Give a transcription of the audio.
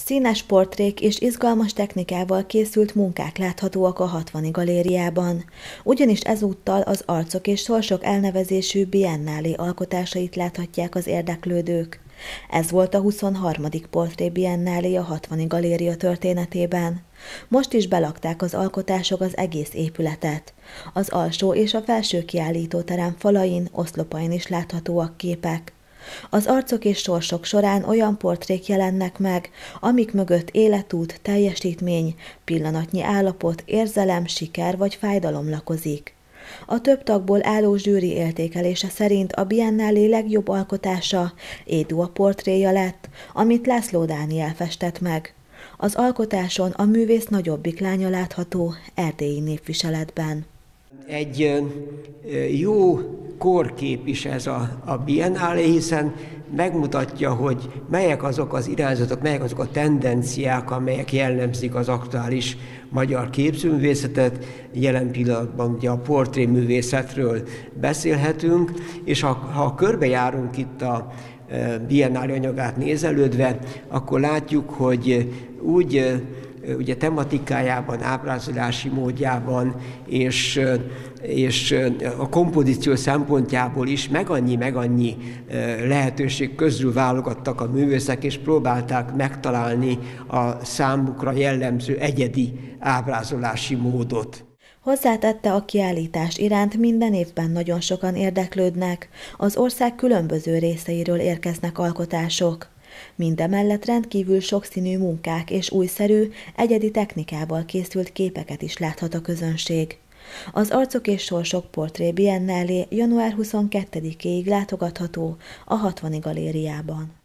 Színes portrék és izgalmas technikával készült munkák láthatóak a 60. galériában, ugyanis ezúttal az Arcok és Sorsok elnevezésű biennálé alkotásait láthatják az érdeklődők. Ez volt a 23. portré biennálé a 60. galéria történetében. Most is belakták az alkotások az egész épületet. Az alsó és a felső kiállítóterem falain, oszlopain is láthatóak képek. Az Arcok és Sorsok során olyan portrék jelennek meg, amik mögött életút, teljesítmény, pillanatnyi állapot, érzelem, siker vagy fájdalom lakozik. A több tagból álló zsűri értékelése szerint a biennálé legjobb alkotása Édua portréja lett, amit László Dániel festett meg. Az alkotáson a művész nagyobbik lánya látható erdélyi népviseletben. Egy jó korkép is ez a biennálé, hiszen megmutatja, hogy melyek azok az irányzatok, melyek azok a tendenciák, amelyek jellemzik az aktuális magyar képzőművészetet. Jelen pillanatban ugye a portréművészetről beszélhetünk, és ha körbejárunk itt a biennálé anyagát nézelődve, akkor látjuk, hogy úgy ugye tematikájában, ábrázolási módjában és a kompozíció szempontjából is meg annyi lehetőség közül válogattak a művészek, és próbálták megtalálni a számukra jellemző egyedi ábrázolási módot. Hozzátette, a kiállítás iránt minden évben nagyon sokan érdeklődnek, az ország különböző részeiről érkeznek alkotások. Mindemellett rendkívül sokszínű munkák és újszerű, egyedi technikával készült képeket is láthat a közönség. Az Arcok és Sorsok portré biennálé január 22-éig látogatható a 60. galériában.